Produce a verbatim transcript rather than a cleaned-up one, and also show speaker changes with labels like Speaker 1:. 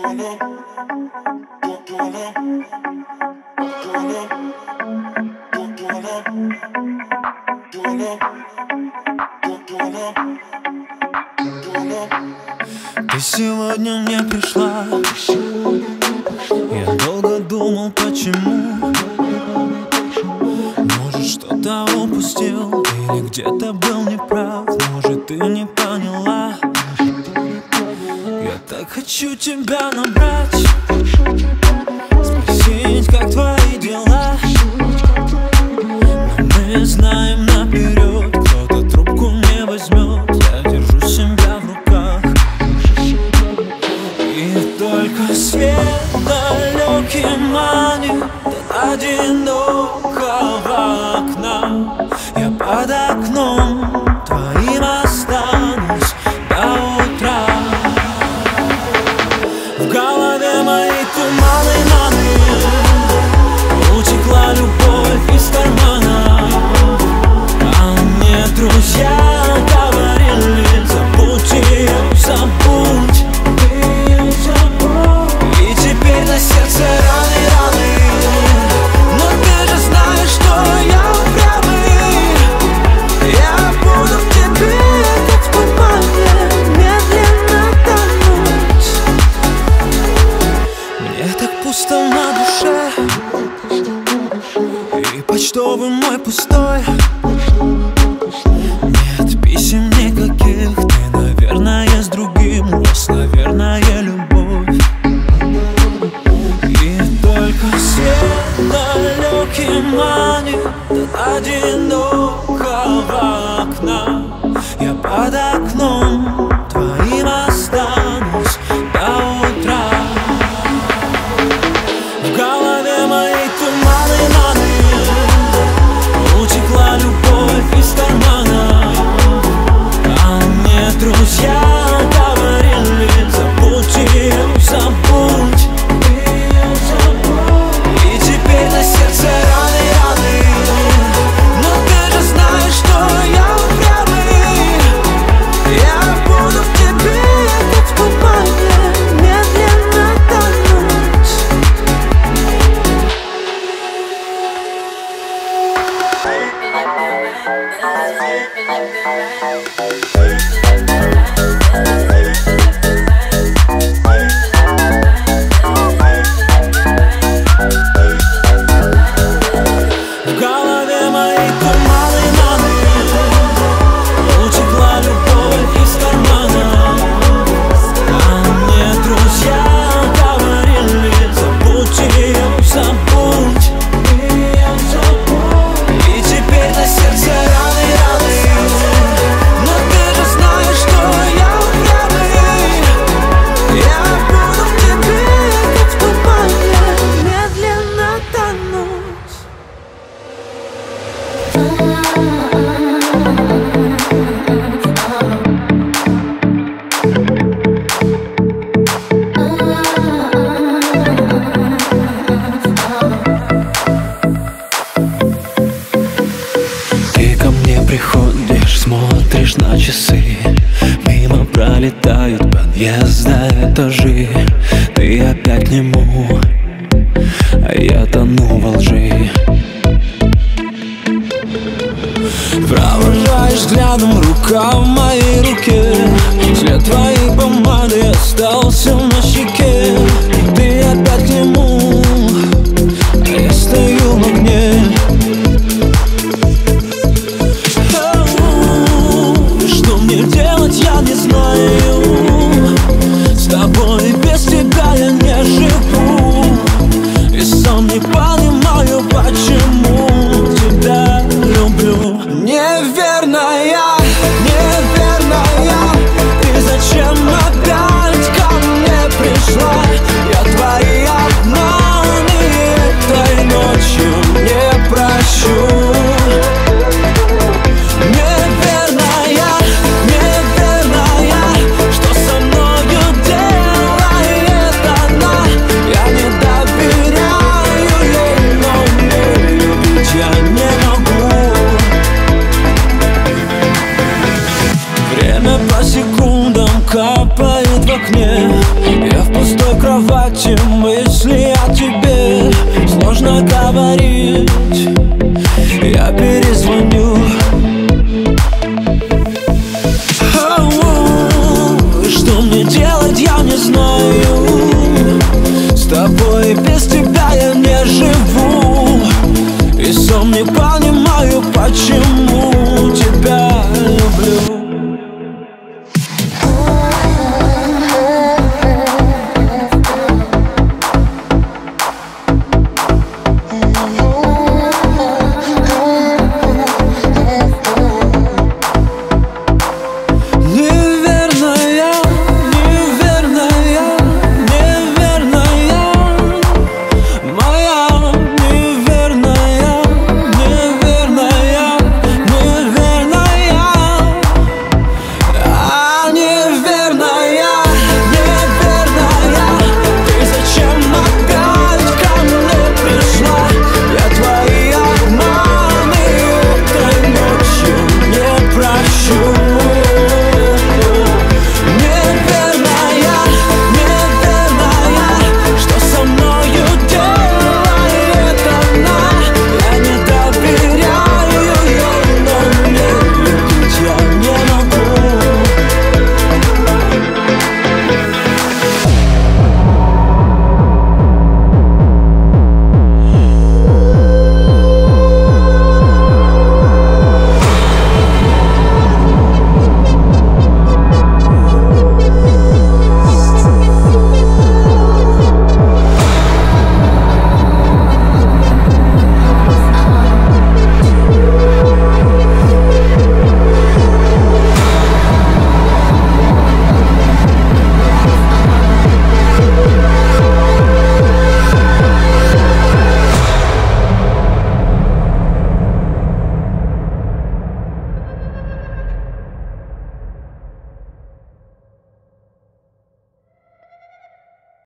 Speaker 1: Ты сегодня не пришла. Я долго думал, почему. Может, что-то упустил, или где-то был неправ. Может, ты не поняла. Я так хочу тебя набрать, спросить, как твои дела. Но мы знаем наперед, кто-то трубку не возьмет. Я держу себя в руках, и только свет далекий манит от одинокого окна. Я под окном твоим останусь до утра. В голове мои туманы, маны, утекла любовь из кармана. А мне друзья говорили: забудь ее, забудь. И теперь на сердце раны, раны. Но ты же знаешь, что я упрямый. Я буду в тебе, как в тумане, медленно тонуть. Мне так пусто на душе, и почтовый мой пустой. Нет писем никаких, ты, наверное, с другим. У вас, наверное, любовь. И только свет далекий манит от одинокого окна. Я под окном твоим останусь до утра. В голове мои туманы, маны, утекла любовь из кармана. А мне друзья говорили: забудь ее, забудь. И теперь на сердце раны, раны. Но ты же знаешь, что я упрямый. Я буду в тебе, как в тумане, медленно тонуть. В голове мои туманы, маны, утекла любовь из кармана. А мне друзья говорили: забудь ее, забудь. И теперь на сердце раны, раны. Но ты же знаешь, что я упрямый. Я буду в тебе, как в тумане, медленно тонуть. Ты ко мне приходишь, смотришь на часы. Мимо пролетают подъезда, этажи. Ты опять к нему, а я тону во лжи. Провожаешь взглядом, рука в моей руке. След твоей помады остался на щеке. Ты опять к нему, а я стою в огне. Что мне делать, я не знаю. С тобой без тебя я не живу. И сам не понимаю, почему тебя люблю. Неверная, неверная, ты зачем опять ко мне пришла? Я твои обманы этой ночью не прощу. Неверная, неверная, что со мною делает она? Я не доверяю ей, но мне любить я не могу. Время по секундам капает в окне. Я в пустой кровати мысли о тебе сложно говорить.